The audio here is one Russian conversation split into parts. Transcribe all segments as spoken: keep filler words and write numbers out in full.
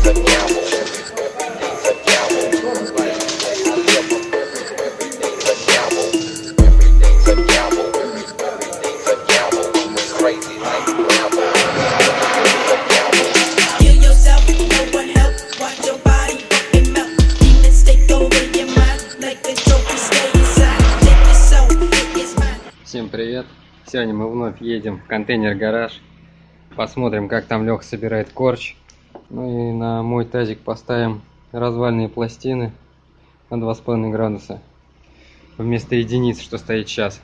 Всем привет! Сегодня мы вновь едем в контейнер-гараж. Посмотрим, как там Леха собирает корч. Ну и на мой тазик поставим развальные пластины на два с половиной градуса вместо единиц, что стоит сейчас.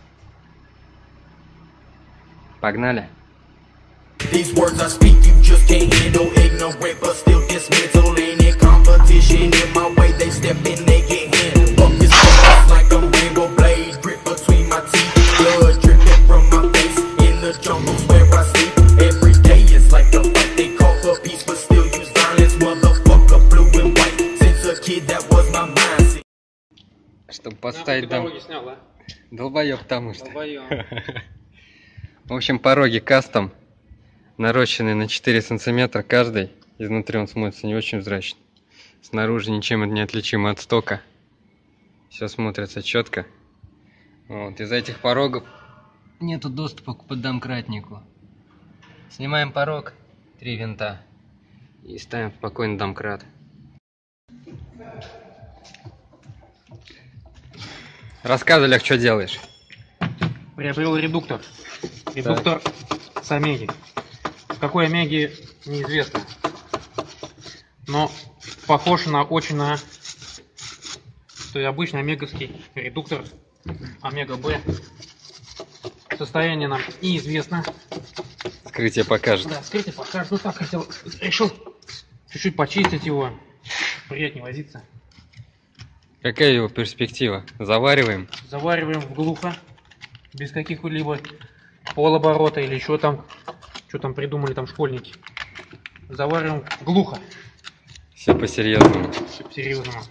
Погнали! These words I speak, you just can't handle. Ignorant, but still dismantle. Any competition in my way, they step in, they get handled. Fuck this fuck like a rainbow blade, drip between my teeth. Blood dripping from my face in the jungles where I sleep. Every day is like a fight, they call for peace, but still use violence. Motherfucker, blue and white. Since a kid, that was my mindset. Чтобы поставить дом. Долбоёб, потому что. В общем, пороги кастом. Нарощенный на четыре сантиметра каждый. Изнутри он смотрится не очень взрачно. Снаружи ничем не отличимо от стока. Все смотрится четко. Вот. Из этих порогов нету доступа к поддомкратнику. Снимаем порог, три винта, и ставим спокойно домкрат. Рассказывай, Лех, что делаешь? Приобрел редуктор. Редуктор да. С Омеги. Какой Омеги неизвестно, но похож на очень на то есть обычный омеговский редуктор Омега Б. Состояние нам неизвестно. Вскрытие покажет. Да, вскрытие покажет. Ну так хотел, решил чуть-чуть почистить его, приятнее возиться. Какая его перспектива? Завариваем? Завариваем в глухо, без каких-либо полоборота или еще там. Что там придумали там школьники? Завариваем глухо. Все по-серьезному. Все по-серьезному.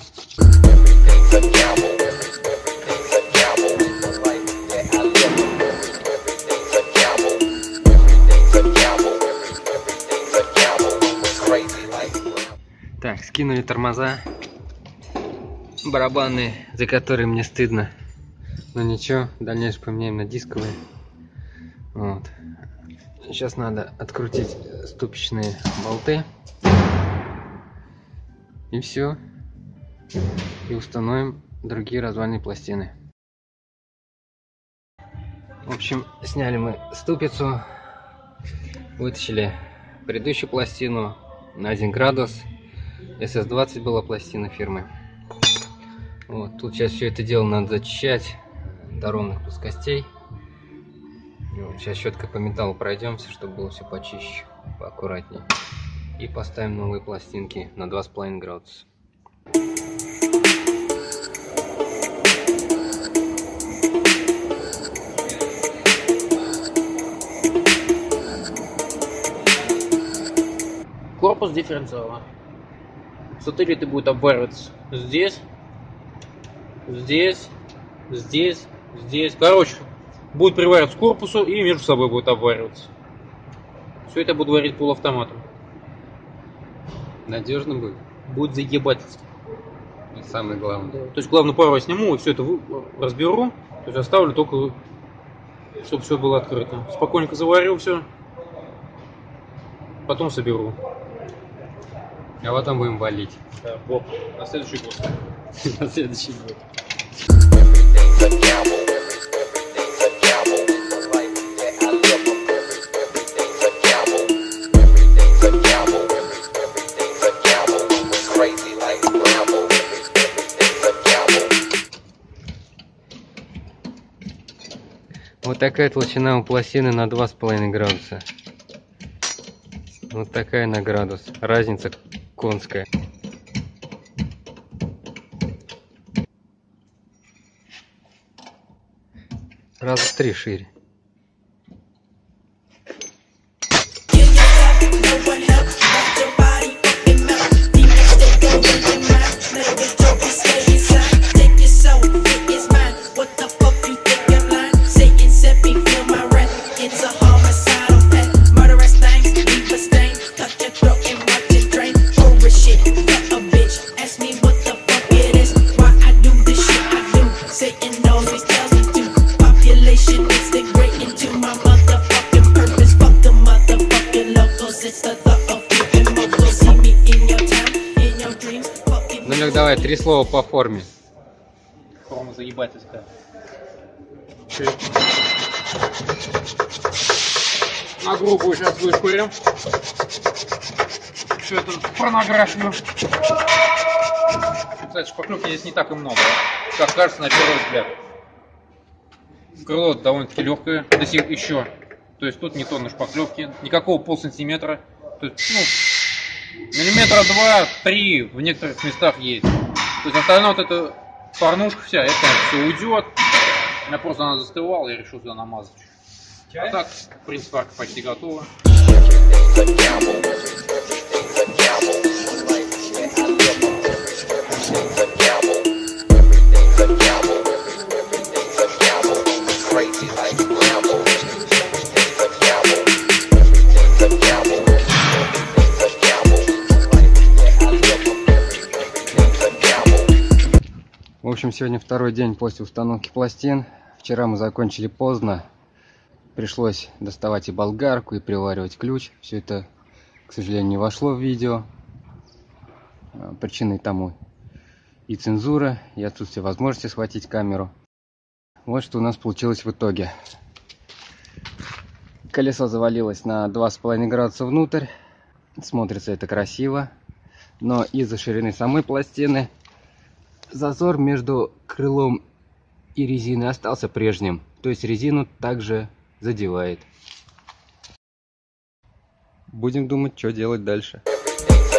Так, скинули тормоза. Барабаны, за которые мне стыдно. Но ничего, дальнейшее поменяем на дисковые. Вот. Сейчас надо открутить ступичные болты. И все. И установим другие развальные пластины. В общем, сняли мы ступицу. Вытащили предыдущую пластину на один градус. эс эс двадцать была пластина фирмы. Вот. Тут сейчас все это дело надо зачищать до ровных плоскостей. Сейчас щеткой по металлу пройдемся, чтобы было все почище, поаккуратнее. И поставим новые пластинки на два с половиной градуса. Корпус дифференциала. Сателлиты будут обвариваться здесь, здесь, здесь, здесь. Короче, будет привариваться к корпусу и между собой будет обвариваться. Все это буду варить полуавтоматом. Надежно будет? Будет заебательски. И самое главное. Да. То есть главную пару я сниму и все это разберу. То есть оставлю только, чтобы все было открыто. Спокойненько заварю все. Потом соберу. А потом будем валить. Да, боб. На следующий год. На следующий год. Вот такая толщина у пластины на два с половиной градуса. Вот такая на градус. Разница конская. Раза в три шире. Ну, Лёг, давай, три слова по форме. Форма заебательская. Чё? На грубую сейчас вышкурим. Все это порнографию. Кстати, шпаклевки здесь не так и много, как кажется на первый взгляд. Крыло довольно-таки легкое, до сих еще. То есть тут не тонна шпаклевки, никакого полсантиметра. То есть, ну, миллиметра два-три в некоторых местах есть. То есть остальное вот эта порнушка вся, это все уйдет. Я просто она застывала, я решил сюда намазать. А так, в принципе, арка почти готова. В общем, сегодня второй день после установки пластин. Вчера мы закончили поздно. Пришлось доставать и болгарку, и приваривать ключ. Все это, к сожалению, не вошло в видео. Причиной тому и цензура, и отсутствие возможности схватить камеру. Вот что у нас получилось в итоге. Колесо завалилось на два с половиной градуса внутрь. Смотрится это красиво. Но из-за ширины самой пластины зазор между крылом и резиной остался прежним. То есть резину также задевает. Будем думать, что делать дальше.